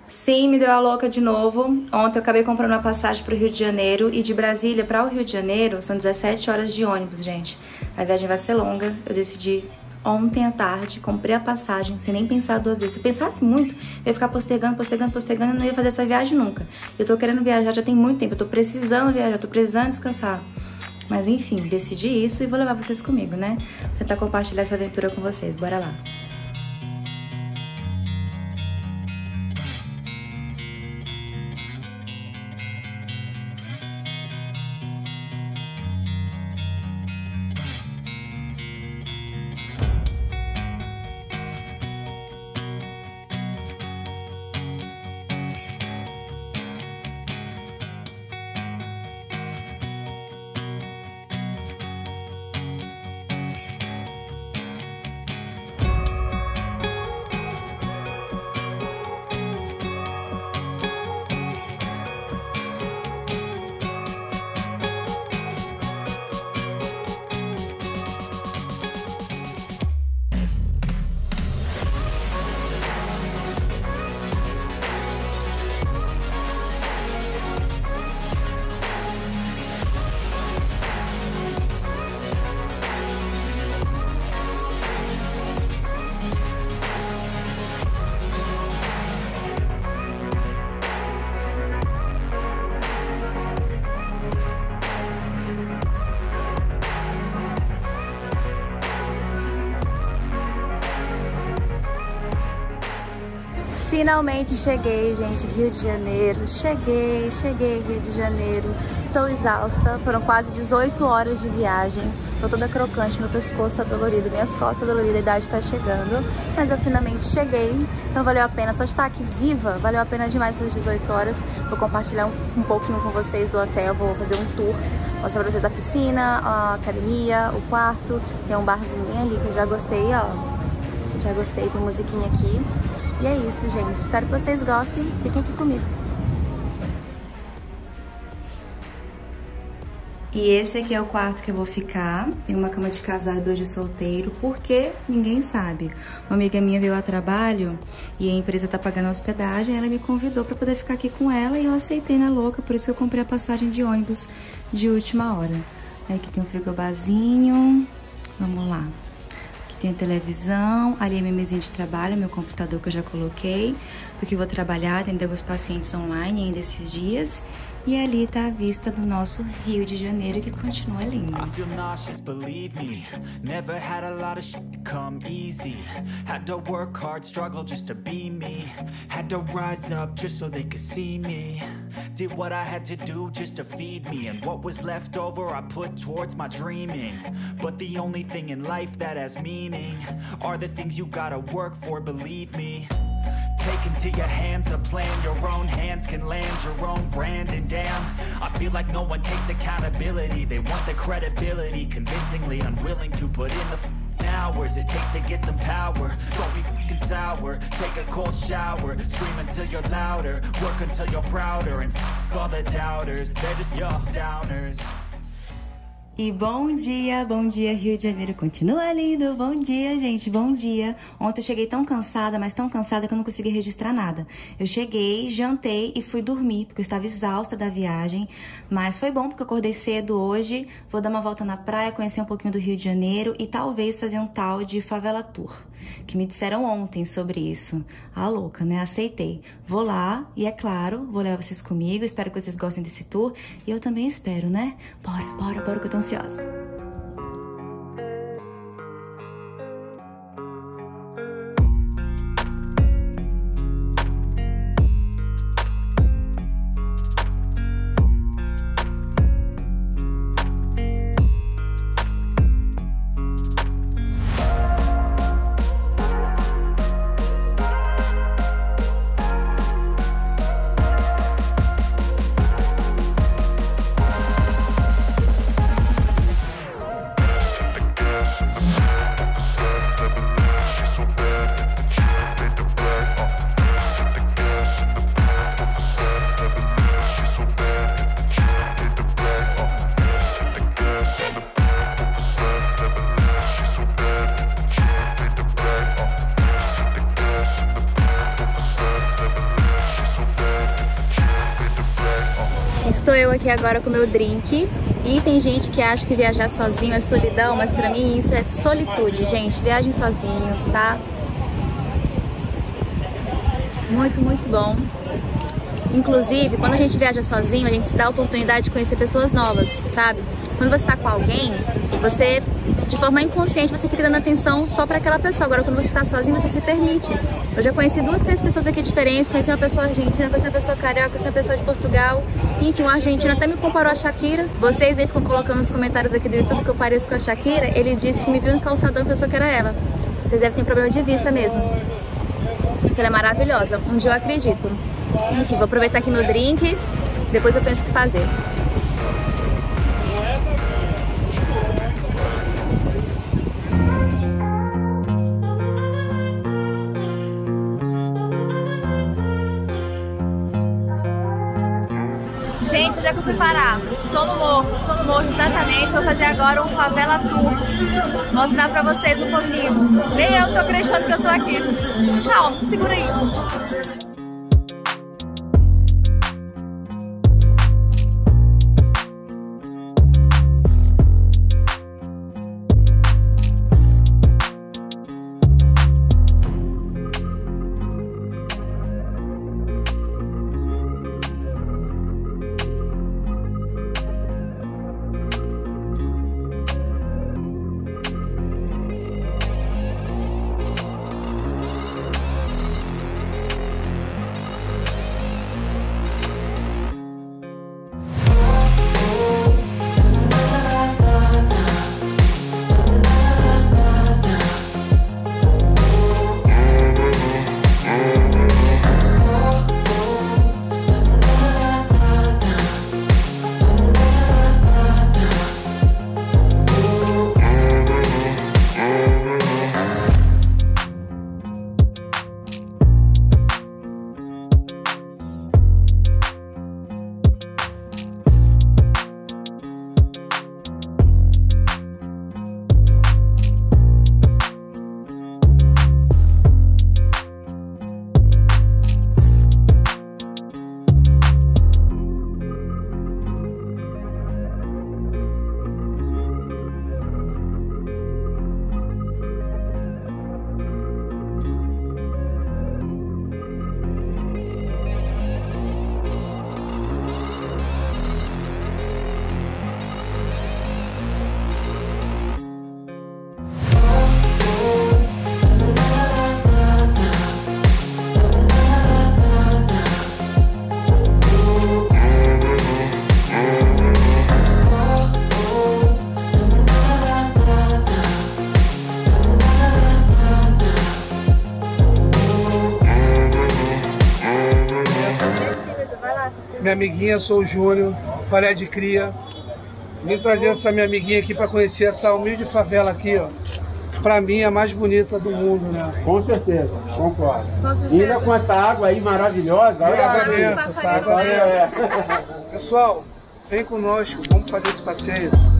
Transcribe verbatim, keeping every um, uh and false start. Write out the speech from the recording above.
Sim, me deu a louca de novo. Ontem eu acabei comprando uma passagem para o Rio de Janeiro e de Brasília para o Rio de Janeiro são dezessete horas de ônibus, gente. A viagem vai ser longa. Eu decidi ontem à tarde, comprei a passagem sem nem pensar duas vezes. Se eu pensasse muito, eu ia ficar postergando, postergando, postergando e não ia fazer essa viagem nunca. Eu tô querendo viajar já tem muito tempo, eu tô precisando viajar, tô precisando descansar. Mas enfim, decidi isso e vou levar vocês comigo, né? Vou tentar compartilhar essa aventura com vocês. Bora lá! Finalmente cheguei, gente, Rio de Janeiro. Cheguei, cheguei, Rio de Janeiro. Estou exausta, foram quase dezoito horas de viagem. Tô toda crocante, meu pescoço tá dolorido, minhas costas doloridas, a idade tá chegando. Mas eu finalmente cheguei, então valeu a pena. Só de estar aqui viva, valeu a pena demais essas dezoito horas. Vou compartilhar um, um pouquinho com vocês do hotel, vou fazer um tour. Mostrar pra vocês a piscina, a academia, o quarto. Tem um barzinho bem ali que eu já gostei, ó. Já gostei, tem musiquinha aqui. E é isso, gente. Espero que vocês gostem. Fiquem aqui comigo. E esse aqui é o quarto que eu vou ficar. Tem uma cama de casal e dois de solteiro. Porque ninguém sabe. Uma amiga minha veio a trabalho e a empresa tá pagando a hospedagem. Ela me convidou pra poder ficar aqui com ela e eu aceitei na louca. Por isso que eu comprei a passagem de ônibus de última hora. Aqui tem um frigobarzinho. Vamos lá. Tem a televisão, ali é minha mesinha de trabalho, meu computador que eu já coloquei, porque eu vou trabalhar, atender alguns pacientes online ainda esses dias. E ali tá a vista do nosso Rio de Janeiro, que continua lindo. I feel nauseous, believe me. Never had a lot of shit come easy. Had to work hard, struggle just to be me. Had to rise up just so they could see me. Did what I had to do just to feed me. And what was left over I put towards my dreaming. But the only thing in life that has meaning are the things you gotta work for, believe me. Take into your hands a plan, your own hands can land your own brand. And damn, I feel like no one takes accountability. They want the credibility, convincingly unwilling to put in the f***ing hours it takes to get some power. Don't be f***ing sour, take a cold shower. Scream until you're louder, work until you're prouder. And f*** all the doubters, they're just your downers. E bom dia, bom dia, Rio de Janeiro continua lindo, bom dia, gente, bom dia. Ontem eu cheguei tão cansada, mas tão cansada que eu não consegui registrar nada. Eu cheguei, jantei e fui dormir, porque eu estava exausta da viagem, mas foi bom porque eu acordei cedo hoje, vou dar uma volta na praia, conhecer um pouquinho do Rio de Janeiro e talvez fazer um tal de favela tour, que me disseram ontem sobre isso. Ah, louca, né? Aceitei. Vou lá e, é claro, vou levar vocês comigo, espero que vocês gostem desse tour e eu também espero, né? Bora, bora, bora que eu tô ansiosa. Estou eu aqui agora com o meu drink. E tem gente que acha que viajar sozinho é solidão, mas pra mim isso é solitude, gente. Viajem sozinhos, tá? Muito, muito bom. Inclusive, quando a gente viaja sozinho, a gente se dá a oportunidade de conhecer pessoas novas, sabe? Quando você tá com alguém, você, de forma inconsciente, você fica dando atenção só pra aquela pessoa. Agora, quando você tá sozinho, você se permite. Eu já conheci duas, três pessoas aqui diferentes. Conheci uma pessoa argentina, conheci uma pessoa carioca, conheci uma pessoa de Portugal. Enfim, um argentino até me comparou a Shakira. Vocês aí ficam colocando nos comentários aqui do YouTube que eu pareço com a Shakira. Ele disse que me viu no calçadão e pensou que era ela. Vocês devem ter problema de vista mesmo. Porque ela é maravilhosa. Um dia eu acredito. Enfim, vou aproveitar aqui meu drink. Depois eu penso o que fazer. Gente, onde é que eu fui parar? Estou no morro, estou no morro exatamente. Vou fazer agora um favela tour. Mostrar pra vocês um pouquinho. Nem eu tô acreditando que eu tô aqui. Calma, segura aí. Minha amiguinha, eu sou o Júnior, Paré de Cria. Vim trazer essa minha amiguinha aqui para conhecer essa humilde favela aqui, ó. Pra mim, a mais bonita do mundo, né? Com certeza, concordo. Com certeza. E ainda com essa água aí maravilhosa. Olha essa água. Pessoal, vem conosco, vamos fazer esse passeio.